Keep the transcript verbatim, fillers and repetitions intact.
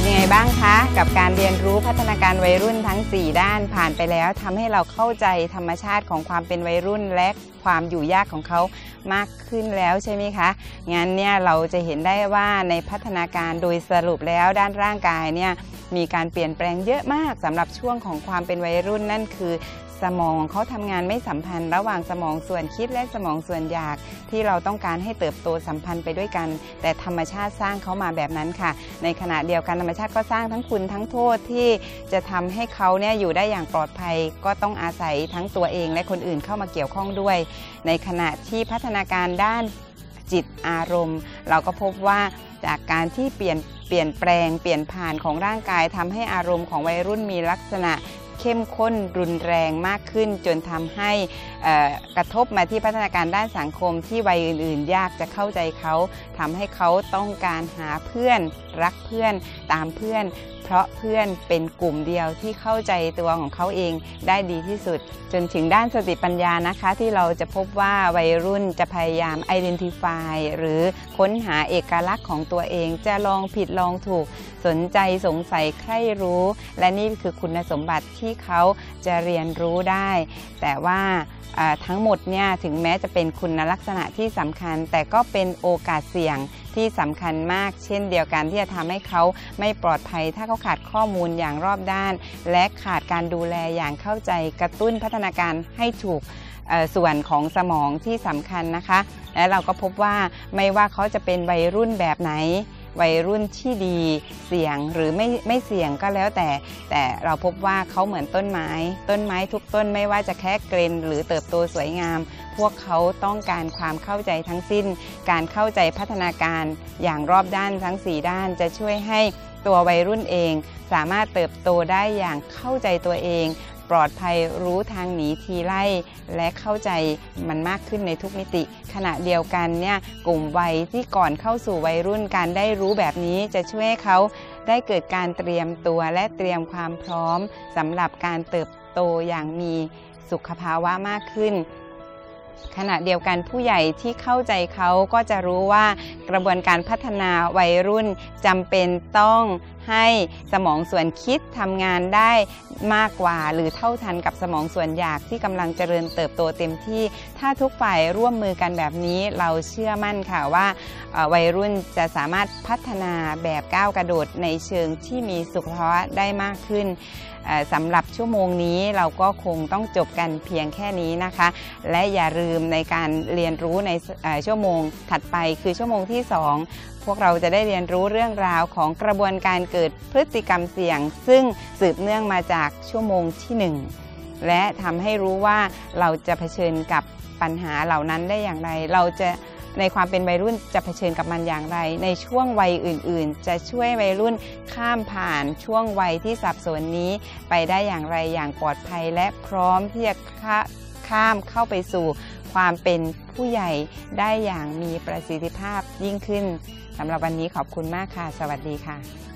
เป็นยังไงบ้างคะกับการเรียนรู้พัฒนาการวัยรุ่นทั้งสี่ด้านผ่านไปแล้วทำให้เราเข้าใจธรรมชาติของความเป็นวัยรุ่นและความอยู่ยากของเขามากขึ้นแล้วใช่ไหมคะงั้นเนี่ยเราจะเห็นได้ว่าในพัฒนาการโดยสรุปแล้วด้านร่างกายเนี่ยมีการเปลี่ยนแปลงเยอะมากสำหรับช่วงของความเป็นวัยรุ่นนั่นคือสมองของเขาทำงานไม่สัมพันธ์ระหว่างสมองส่วนคิดและสมองส่วนอยากที่เราต้องการให้เติบโตสัมพันธ์ไปด้วยกันแต่ธรรมชาติสร้างเขามาแบบนั้นค่ะในขณะเดียวกันธรรมชาติก็สร้างทั้งคุณทั้งโทษที่จะทำให้เขาเนี่ยอยู่ได้อย่างปลอดภัยก็ต้องอาศัยทั้งตัวเองและคนอื่นเข้ามาเกี่ยวข้องด้วยในขณะที่พัฒนาการด้านจิตอารมณ์เราก็พบว่าจากการที่เปลี่ยนเปลี่ยนแปลงเปลี่ยนผ่านของร่างกายทำให้อารมณ์ของวัยรุ่นมีลักษณะเข้มข้นรุนแรงมากขึ้นจนทำให้กระทบมาที่พัฒนาการด้านสังคมที่วัยอื่นๆยากจะเข้าใจเขาทำให้เขาต้องการหาเพื่อนรักเพื่อนตามเพื่อนเพราะเพื่อนเป็นกลุ่มเดียวที่เข้าใจตัวของเขาเองได้ดีที่สุดจนถึงด้านสติปัญญานะคะที่เราจะพบว่าวัยรุ่นจะพยายาม identify หรือค้นหาเอกลักษณ์ของตัวเองจะลองผิดลองถูกสนใจสงสัยใคร่รู้และนี่คือคุณสมบัติที่เขาจะเรียนรู้ได้แต่ว่าทั้งหมดเนี่ยถึงแม้จะเป็นคุณลักษณะที่สำคัญแต่ก็เป็นโอกาสเสี่ยงที่สำคัญมากเช่นเดียวกันที่จะทำให้เขาไม่ปลอดภัยถ้าเขาขาดข้อมูลอย่างรอบด้านและขาดการดูแลอย่างเข้าใจกระตุ้นพัฒนาการให้ถูกส่วนของสมองที่สำคัญนะคะและเราก็พบว่าไม่ว่าเขาจะเป็นวัยรุ่นแบบไหนวัยรุ่นที่ดีเสี่ยงหรือไม่ไม่เสี่ยงก็แล้วแต่แต่เราพบว่าเขาเหมือนต้นไม้ต้นไม้ทุกต้นไม่ว่าจะแค่เกรนหรือเติบโตสวยงามพวกเขาต้องการความเข้าใจทั้งสิ้นการเข้าใจพัฒนาการอย่างรอบด้านทั้งสี่ด้านจะช่วยให้ตัววัยรุ่นเองสามารถเติบโตได้อย่างเข้าใจตัวเองปลอดภัยรู้ทางหนีทีไล่และเข้าใจมันมากขึ้นในทุกมิติขณะเดียวกันเนี่ยกลุ่มวัยที่ก่อนเข้าสู่วัยรุ่นการได้รู้แบบนี้จะช่วยให้เขาได้เกิดการเตรียมตัวและเตรียมความพร้อมสำหรับการเติบโตอย่างมีสุขภาวะมากขึ้นขณะเดียวกันผู้ใหญ่ที่เข้าใจเขาก็จะรู้ว่ากระบวนการพัฒนาวัยรุ่นจำเป็นต้องให้สมองส่วนคิดทำงานได้มากกว่าหรือเท่าทันกับสมองส่วนอยากที่กำลังเจริญเติบโตเต็มที่ถ้าทุกฝ่ายร่วมมือกันแบบนี้เราเชื่อมั่นค่ะว่าวัยรุ่นจะสามารถพัฒนาแบบก้าวกระโดดในเชิงที่มีสุขภาวะได้มากขึ้นสำหรับชั่วโมงนี้เราก็คงต้องจบกันเพียงแค่นี้นะคะและอย่าลืมในการเรียนรู้ในชั่วโมงถัดไปคือชั่วโมงที่สองพวกเราจะได้เรียนรู้เรื่องราวของกระบวนการเกิดพฤติกรรมเสี่ยงซึ่งสืบเนื่องมาจากชั่วโมงที่หนึ่งและทำให้รู้ว่าเราจะเผชิญกับปัญหาเหล่านั้นได้อย่างไรเราจะในความเป็นวัยรุ่นจะเผชิญกับมันอย่างไรในช่วงวัยอื่นๆจะช่วยวัยรุ่นข้ามผ่านช่วงวัยที่สับสนนี้ไปได้อย่างไรอย่างปลอดภัยและพร้อมที่จะข้ามเข้าไปสู่ความเป็นผู้ใหญ่ได้อย่างมีประสิทธิภาพยิ่งขึ้นสำหรับวันนี้ขอบคุณมากค่ะสวัสดีค่ะ